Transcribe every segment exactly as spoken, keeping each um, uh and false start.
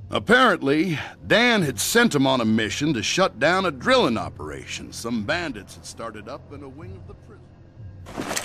Apparently, Dan had sent him on a mission to shut down a drilling operation some bandits had started up in a wing of the prison.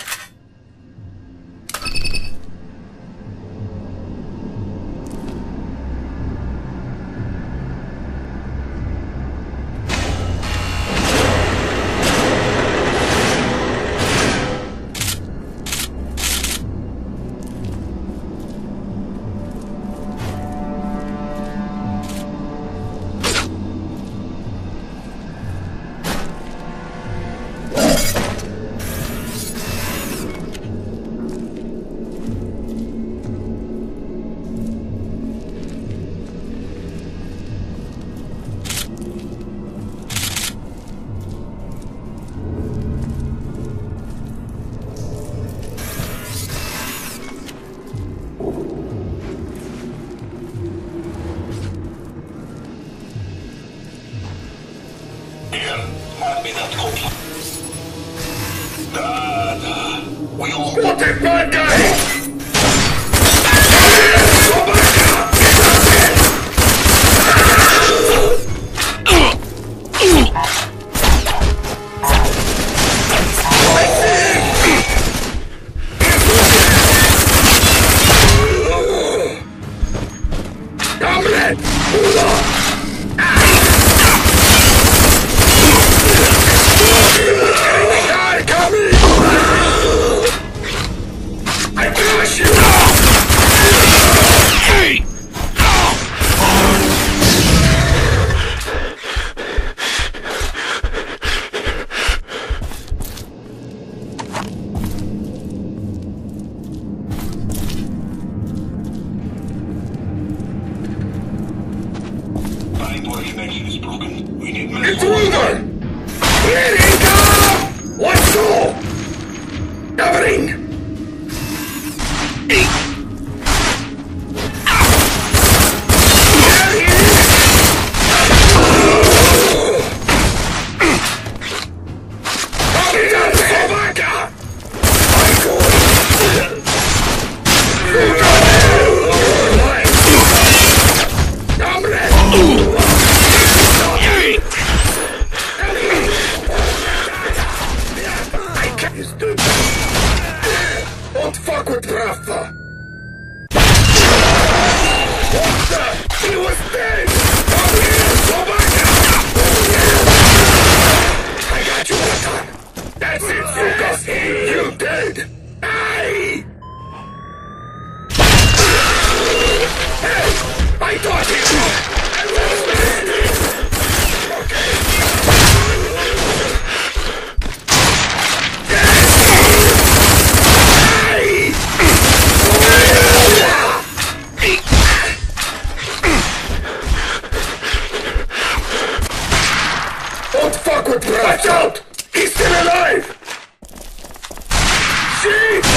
Spotted bad guy! Intruder! Here he comes! Let's go! Covering! Don't fuck with Rafa! What the? He was dead! Come here, Slovakia! I got you one time! That's it, Lucas! You dead! Hey! Hey! I thought he was! I was dead! Okay. Watch out! He's still alive! See?